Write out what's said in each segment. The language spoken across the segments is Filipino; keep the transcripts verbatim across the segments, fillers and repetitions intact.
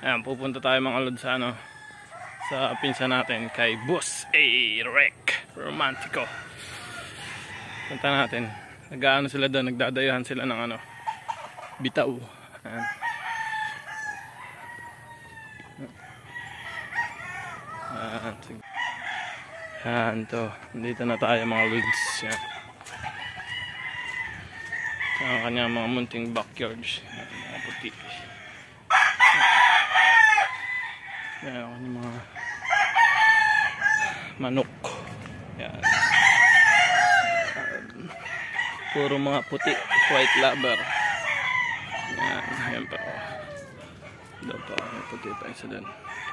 Ayan, pupunta tayo mga lod sa ano, sa pinsa natin kay Boss Eric Romantico. Punta natin. Nag-aano sila doon, nagdadayuhan sila ng ano, bitaw. Ayan. Ayan, sige. Ayan to. Dito na tayo mga lods. Ayan. Ang kanya mga munting backyards. Ayan, mga puti. Ayan, ang mga manok. Ayan. Puro mga puti, white labber. Ayan, ayan pa. Doon pa, may puti pa isa doon.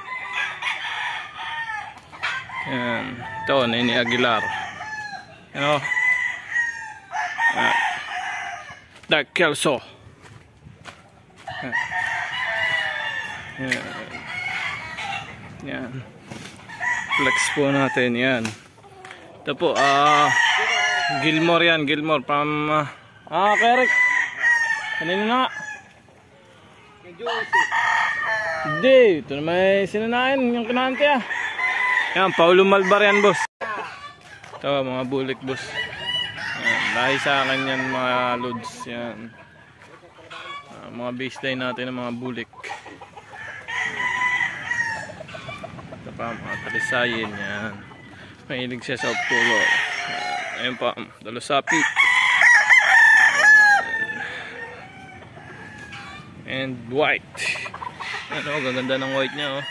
Ayan, ito, Nene Aguilar. Ayan o. Ayan. Dark Kelso. Ayan. Ayan. Ayan. Flex po natin, yan. Ito po, ah... Uh, Gilmore yan, Gilmore from uh, ah, Kerek. Kanina na. Hindi, ito na may sinanain yung kinahante ah. Yan, Paulo Malbar yan, boss. Ito, mga bulik, boss. Yan, dahil sa akin yan, mga loads. Yan. Uh, mga baseline natin ng mga bulik. Ito pa, mga talisayin. Yan. Mahilig siya sa pulo. Ayan pa, dalusapi. And white. Ano, gaganda ng white niya oh.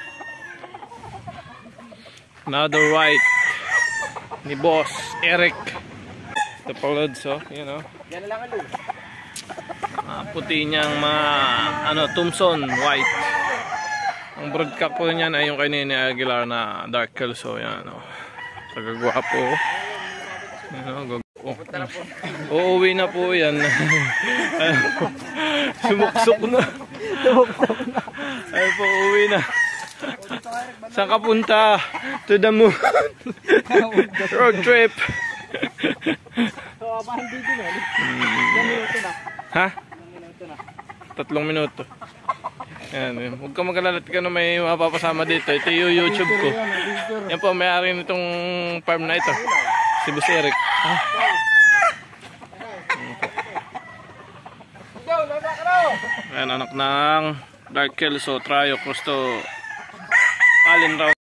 Another white ni Boss Eric. Ito pa lods oh, yun oh. Yan lang ano. Ah, puti niyang mga ano, Thompson white. Ang broadcast po niyan ay yung kay Nene Aguilar na Dark Kelso, yan oh. Tagagwapo oh. Ano, oh. Uuwi na po yan. Sumuksok na. Sumuksok na. Ay po, uuwi na. Saan ka punta? To the moon. Road trip. Ha? Tatlong minuto. Yan, huwag ka mag-alalat ka na may mapapasama dito. Ito yung YouTube ko. Yan po, may-ari nitong farm na ito. Si Boss Eric. Ah. Ayan, anak ng Dark Kelso, Trio, Crusto, Allen Round.